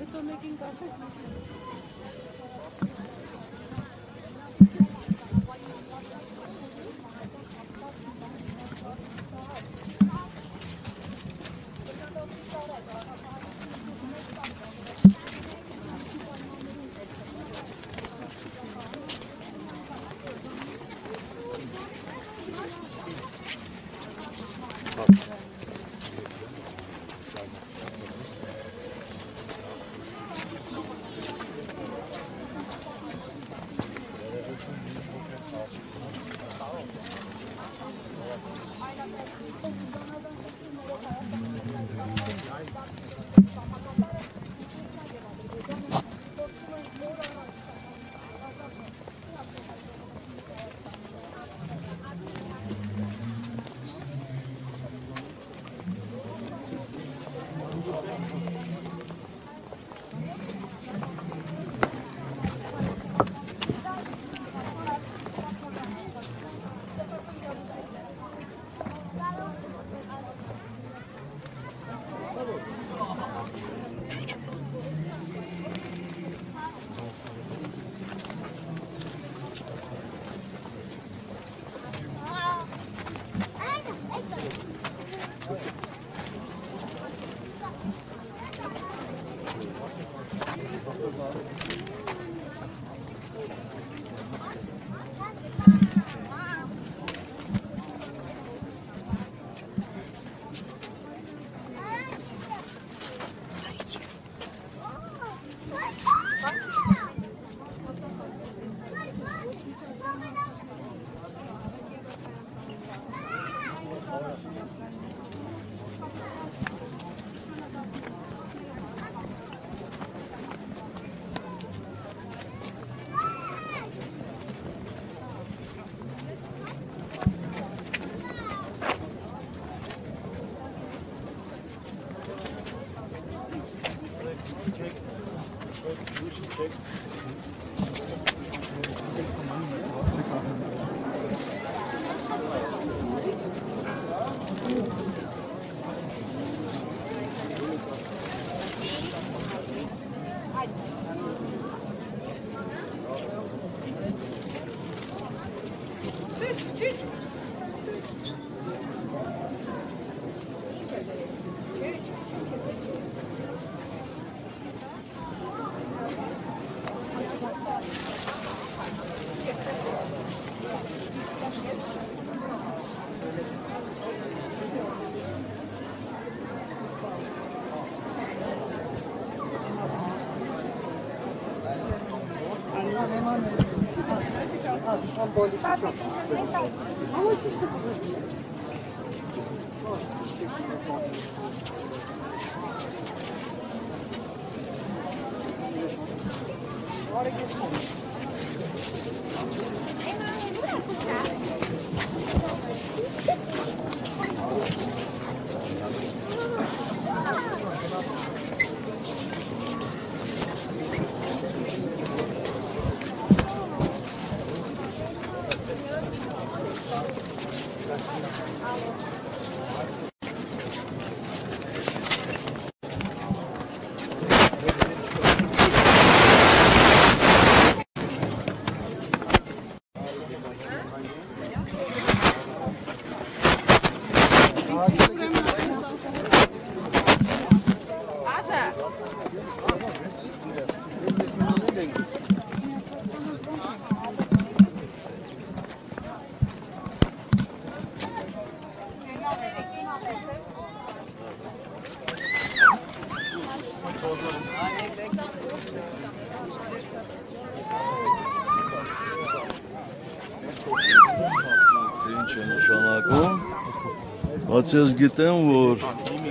Բայց ես գիտեմ, որ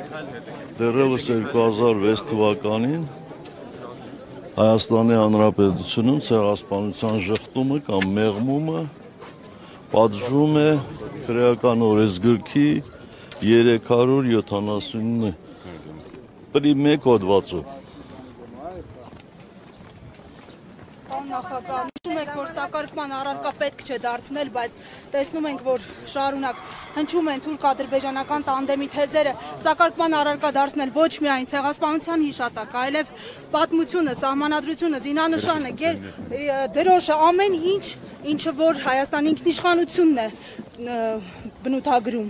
դեռևս 2006 թվականին Հայաստանի Հանրապետությունում ցեղասպանության ժխտումը կամ մեղմումը պատժվում է քրեական օրենսգրքի 379 պրի 1 հոդվածով։ Ասում եք, որ սակարկման առարկա պետք չէ դարձնել, բայց տեսնում ենք, որ շարունակ հնչում են թուրք-ադրբեջանական տանդեմի թեզերը, սակարկման առարկա դարձնել ոչ միայն ցեղասպանության հիշատակ, այլև պատմությունը, սահմանադրությունը, զինանշանը, դրոշը, ամեն ինչ, ինչը որ Հայաստանի ինքնիշխանությունն է բնութագրում։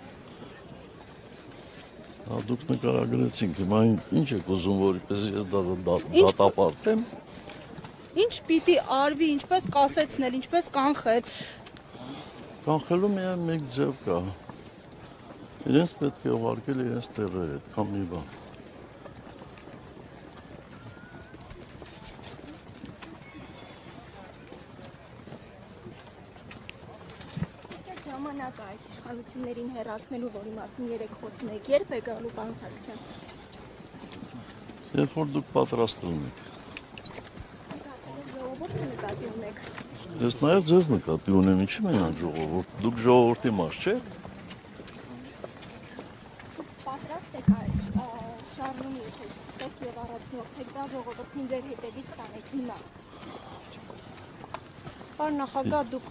Դուք նկարագրեցինք, հիմա ինչ եք ուզում, որպես ես դատապարտեմ։ Ինչ պիտի արվի, ինչպես կասեցնել, ինչպես կանխել։ Կանխելու միայն մեկ ձև կա։ Իրենց պետք է ուղարկել իրենց տեղերը, այդքան մի բան։ Ժամանակ է այս իշխանություններին հեռացնելու, որի մասին երեք խոսում եք, երբ է գալու, պարոն Սարգսյան։ Երբ որ դուք պատրաստվում եք։ Ժողովուրդը նկատի ունեք։ Ես նաև ձեզ նկատի ունեմ, ինչի մենակ ժողովուրդ։ Դուք ժողովրդի մաս չեք։ Պատրաստ եք այս շարժումը, եթե պետք եւ առաջնորդեք դա ժողովրդին ձեր հետևից տանեք հիմա։ Պարոն նախագահ, դուք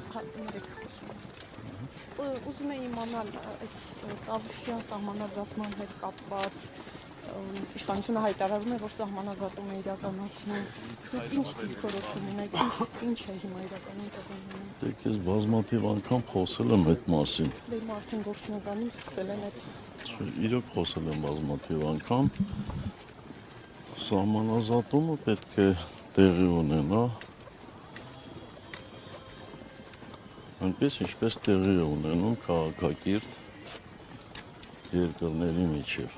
ուզում եմ իմանալ այս Տավուշյան սահմանազատման հետ կապված իշխանությունը հայտարարում է, որ սահմանազատում է իրականացնում։ Դուք ինչ դիրքորոշում ունեք, ինչ է հիմա իրականում տղաներին։ Դեք ես բազմաթիվ անգամ խոսել եմ այդ մասին։ Դե մարդուն գործնականում սկսել են այդ։ Իրոք խոսել եմ բազմաթիվ անգամ։ Սահմանազատումը պետք է տեղի ունենա։ Այնպես ինչպես տեղի է ունենում քաղաքակիրթ երկրների միջև։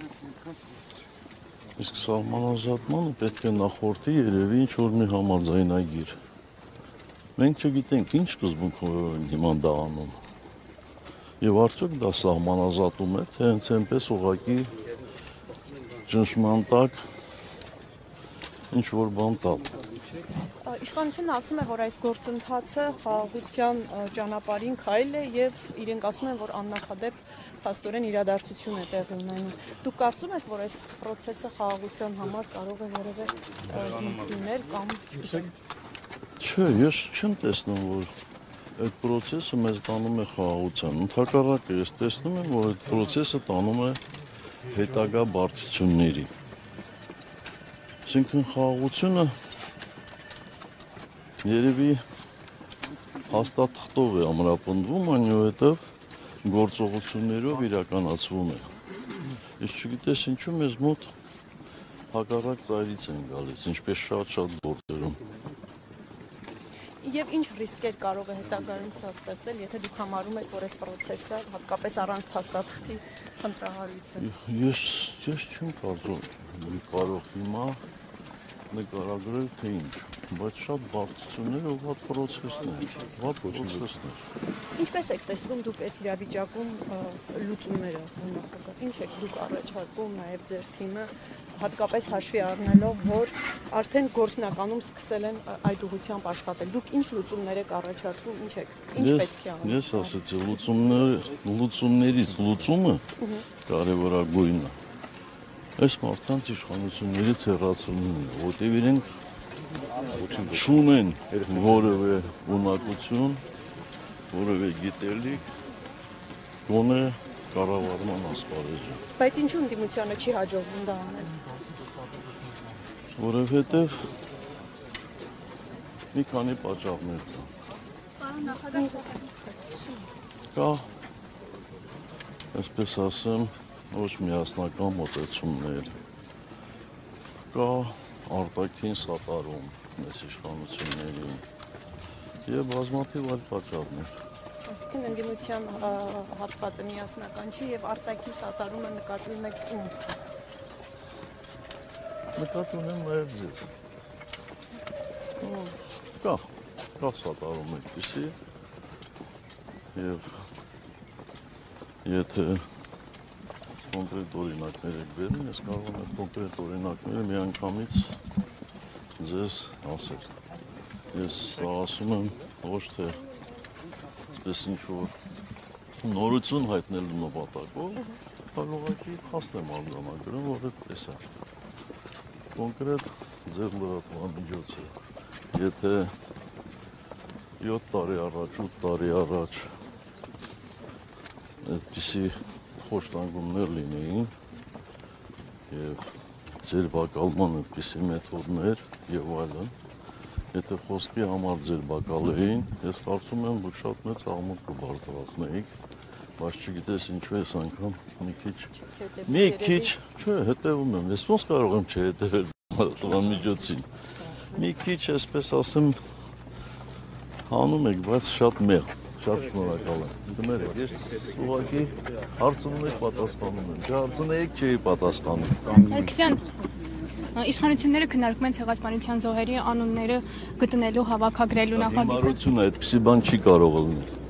Իսկ սահմանազատմանը պետք է նախորդի երևի ինչ-որ մի համաձայնագիր։ Մենք չգիտենք ինչ սկզբունքով են հիմա դա անում։ Եվ արդյոք դա սահմանազատում է, թե հենց այնպես ուղղակի ճնշման տակ ինչ-որ բան տալ։ Իշխանությունն ասում է, որ այս գործընթացը խաղաղության ճանապարհին քայլ է եւ իրենք ասում են, որ աննախադեպ փաստորեն իրադարձություն է տեղի ունենում։ Դուք կարծում եք, որ այս process-ը խաղաղության համար կարող է որևէ հիմքեր կամ Չէ, ես չեմ տեսնում, որ այդ process-ը մեզ տանում է խաղաղության։ Ընդհակառակը ես տեսնում եմ, որ այդ process-ը տանում է հետագա բարդությունների։ Այսինքն խաղաղությունը երևի հաստատախտով է ամրապնդվում, այնուհետև գործողություններով իրականացվում է։ Ես չգիտես ինչու մեզ մոտ հակառակ ծայրից են գալիս, ինչպես շատ գործերում։ Եվ ինչ ռիսկեր կարող է հետագայում սա ստեղծել, եթե դուք համարում եք, որ այս process-ը հատկապես առանց փաստաթղթի խնդրահարույց է։ Ես չեմ կարծում կարող հիմա նկարագրել թե ինչ, բայց շատ բարդություններ ու վատ process-ներ։ Ինչպես եք տեսնում դուք այս իրավիճակում լուծումները, նախագահ, ինչ եք դուք առաջարկում, նաև ձեր թիմը, հատկապես հաշվի առնելով, որ արդեն գործնականում սկսել են այդ ուղղությամբ աշխատել։ Դուք ինչ լուծումներ եք առաջարկում, ինչ պետք է անել։ Ես ասեցի, լուծումներից լուծումը կարևորագույնն է։ Այս մարդկանց իշխանություններից հեռացնելն է, որտեղ իրենք չունեն որևէ ունակություն, որևէ գիտելիք, գոնե կառավարման ասպարեզում։ Բայց ինչու ընդդիմությանը չի հաջողվում դա անել։ Որովհետև մի քանի պատճառներ կան։ Պարոն նախագահ, Կա, այսպես ասեմ, ոչ միասնական մոտեցումներ, կա արտաքին սատարում մեծ իշխանություններին եւ բազմաթիվ այլ պատճառներ։ Այսինքն ընդդիմության հատվածը միասնական չի եւ արտաքին սատարումը նկատի ունեք ում։ Նկատի ունեմ նաեւ ձեզ։ Կա սատարում այդպիսի եւ եթե կոնկրետ օրինակներ եք բերում, ես կարող եմ այդ կոնկրետ օրինակները միանգամից ձեզ ասել։ Ես ասում եմ ոչ թե այսպես ինչ-որ նորություն հայտնելու նպատակով, այլ ուղղակի փաստ եմ արձանագրում, որ այդպես է։ Կոնկրետ ձեր լրատվամիջոցը, եթե 7 տարի առաջ, 8 տարի առաջ այդպիսի խոշտանգումներ լինեին եւ ձերբակալման այդպիսի մեթոդներ եւ այլն, եթե խոսքի համար ձերբակալեին, ես կարծում եմ, որ շատ մեծ աղմուկ կբարձրացնեիք, բայց չգիտես ինչու ես անգամ մի քիչ, չէ, հետևում եմ, ես ոնց կարող եմ չհետևել լրատվամիջոցին, մի քիչ, այսպես ասեմ, հանում եք, բայց շատ մեղ, շատ շնորհակալ եմ։ Դմերեք, ես ուղղակի հարցնում եք, պատասխանում եմ, չհարցնեիք, չէի պատասխանում։ Սարգսյան, իշխանությունները քննարկում են ցեղասպանության զոհերի անունները գտնելու, հավաքագրելու նախագիծը։ Հիմարությունը այդպիսի բան չի կարող լինել։